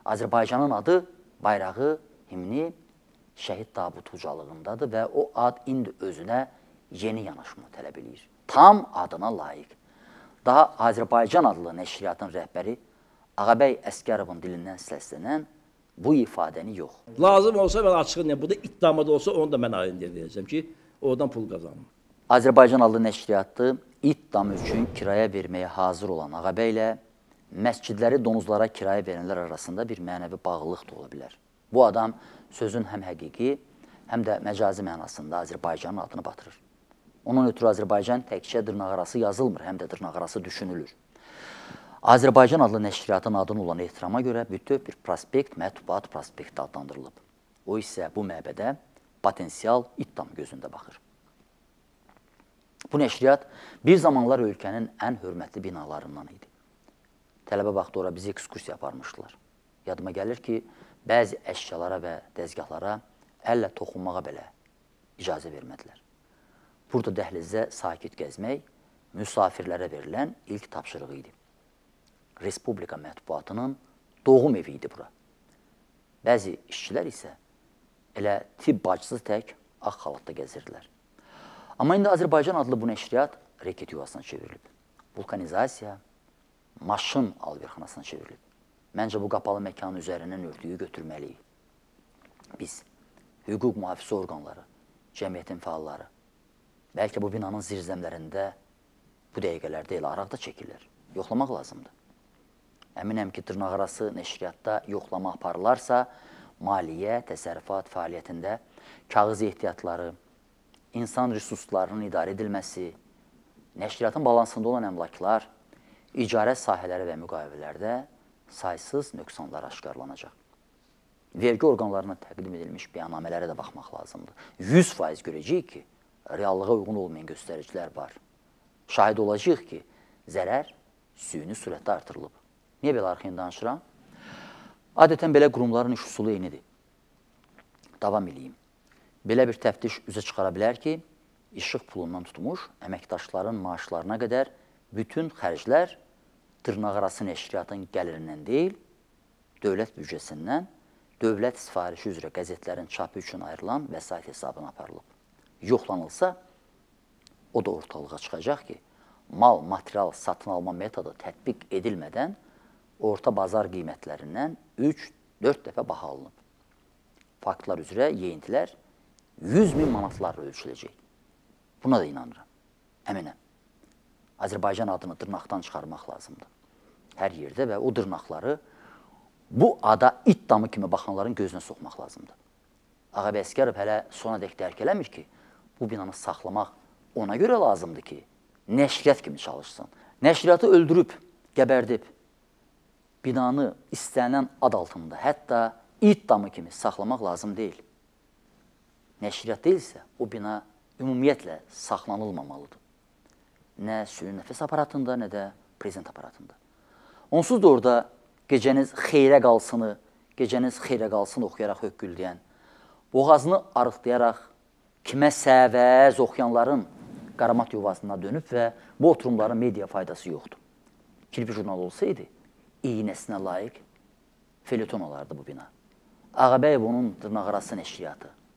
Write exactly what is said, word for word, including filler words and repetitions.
Azərbaycanın adı, bayrağı, himni şəhid tabutu ucalığındadır və o ad indi özünə yeni yanaşma tələb edir. Tam adına layiq. Daha Azərbaycan adlı nəşriyyatın rəhbəri Ağabey Əsgərovun dilindən səslənən bu ifadəni yox. Lazım olsa mən açığın, bu da iddiamada olsa onu da mən ayın deyəcəm ki, oradan pul qazanım. Azərbaycan adlı nəşriyyatı iddam üçün kirayə verməyə hazır olan Ağabey ilə məscidləri donuzlara kirayə verənlər arasında bir mənəvi bağlılıq da ola bilər. Bu adam sözün həm həqiqi, həm də məcazi mənasında Azərbaycanın adını batırır. Onun ötürü Azərbaycan təkcə dırnaqarası yazılmır, həm də dırnaqarası düşünülür. Azərbaycan adlı nəşriyyatın adını olan ehtirama görə bütöv bir prospekt, mətbuat prospekti adlandırılıb. O isə bu məbədə potensial iddam gözündə baxır. Bu nəşriyyat bir zamanlar ölkənin ən hörmətli binalarından idi. Tələbə vaxtı ora bizi ekskursiya aparmışdılar. Yadıma gəlir ki, bəzi əşyalara və dəzgahlara əllə toxunmağa belə icazə vermədilər. Burada dəhlizdə sakit gəzmək müsafirlərə verilən ilk tapşırığı idi. Respublika mətbuatının doğum evi idi bura. Bəzi işçilər isə elə tibb bacısı tək ağ xalatda gəzirdilər. Amma indi Azərbaycan adlı bu nəşriyyat reket yuvasına çevrilib. Vulkanizasiya, maşın alverxanasına çevrilib. Məncə bu qapalı məkanın üzərindən örtüyü götürməliyik. Biz, hüquq mühafizə orqanları, cəmiyyətin fəalları, bəlkə bu binanın zirzəmlərində bu dəqiqələrdə elə araqda çəkirlər. Yoxlamaq lazımdır. Əminəm ki, dırnaqarası nəşriyyatda yoxlama aparılarsa, maliyyə, təsərrüfat fəaliyyətində kağız ehtiyatları, insan resurslarının idarə edilməsi, nəşriyyatın balansında olan əmlaklar, icarət sahələri və müqavilələrdə saysız nöqsanlar aşkarlanacaq. Vergi orqanlarına təqdim edilmiş bəyannamələrə də baxmaq lazımdır. yüz faiz görəcəyik ki, reallığa uyğun olmayan göstəricilər var. Şahid olacaq ki, zərər süni sürətdə artırılıb. Niyə belə arxayın danışıram? Adətən belə qurumların iş usulu eynidir. Davam edeyim. Belə bir təftiş üzə çıxara bilər ki, işıq pulundan tutmuş əməkdaşların maaşlarına qədər bütün xərclər dırnaqarası nəşriyyatın gəlirindən deyil, dövlət büdcəsindən, dövlət sifarişi üzrə qəzetlərin çapı üçün ayrılan vəsait hesabına aparılıb. Yoxlanılsa, o da ortalığa çıxacaq ki, mal, material satın alma metodu tətbiq edilmədən orta bazar qiymətlərindən üç dörd dəfə baha alınıb. Faktlar üzrə yeyintilər yüz min manatlarla ölçüləcək. Buna da inanıram. Əminəm. Azərbaycan adını dırnaqdan çıxarmaq lazımdır. Hər yerdə və o dırnaqları bu ada iddamı kimi baxanların gözünə soxmaq lazımdır. Ağabey Əsgərov hələ sona dək dərk eləmir ki, bu binanı saxlamaq ona görə lazımdır ki, nəşriyyat kimi çalışsın. Nəşriyyatı öldürüb, gəbərdib, binanı istənilən ad altında, hətta iddamı kimi saxlamaq lazım deyil. Nəşriyyat deyilsə, o bina ümumiyyətlə saxlanılmamalıdır. Nə süni nəfəs aparatında, nə də prezident aparatında. Onsuz da orada gecəniz xeyrə qalsını, gecəniz xeyrə qalsını oxuyaraq höqqüldəyən, boğazını arıqlayaraq kimə səvəz oxuyanların qaramat yuvasına dönüb və bu oturumların media faydası yoxdur. Kirpi jurnal olsaydı, iynəsinə layiq feleton olardı bu bina. Ağabəyev onun dırnaqarası nəşriyyatı.